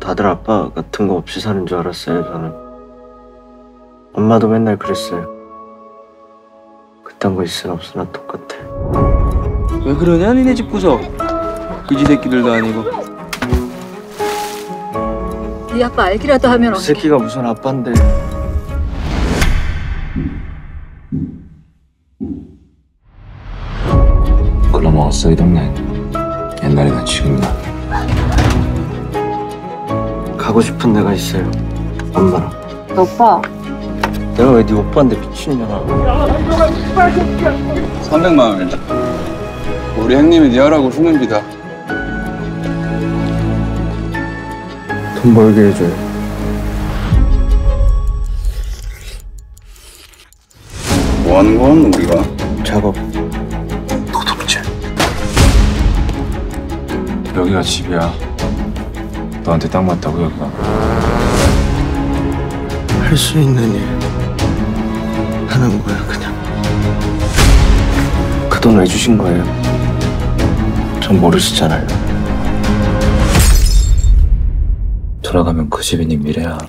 다들 아빠 같은 거 없이 사는 줄 알았어요, 저는. 엄마도 맨날 그랬어요. 그딴 거 있으나 없으나 똑같아. 왜 그러냐 니네 집 구석. 그지 새끼들도 아니고. 네 아빠 알기라도 하면 그 새끼가 무슨 아빠인데. 글러먹었어 이 동네. 옛날이나 지금이나. 가고 싶은 데가 있어요. 엄마랑. 너 오빠 내가 왜 네 오빠인데 미친년아. 300만 원이다. 우리 형님이 네 하라고 주는 비다. 돈 벌게 해줘요. 뭐 하는 건 우리가? 작업. 도둑질. 여기가 집이야. 너한테 딱 맞다고 여기가. 할 수 있는 일 하는 거야, 그냥. 그 돈 왜 주신 거예요? 전 모르시잖아요. 돌아가면 그 집이 네 미래야.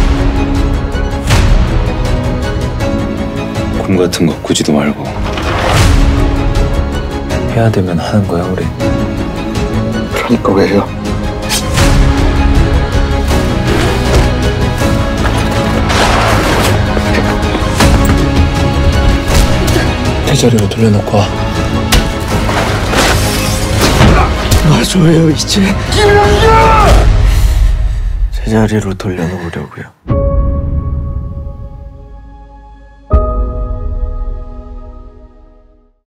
꿈 같은 거 꾸지도 말고 해야 되면 하는 거야 우리. 그러니까 왜요? 제자리로 돌려놓고 와. 놔줘요, 이제. 제자리로 돌려놓으려고요.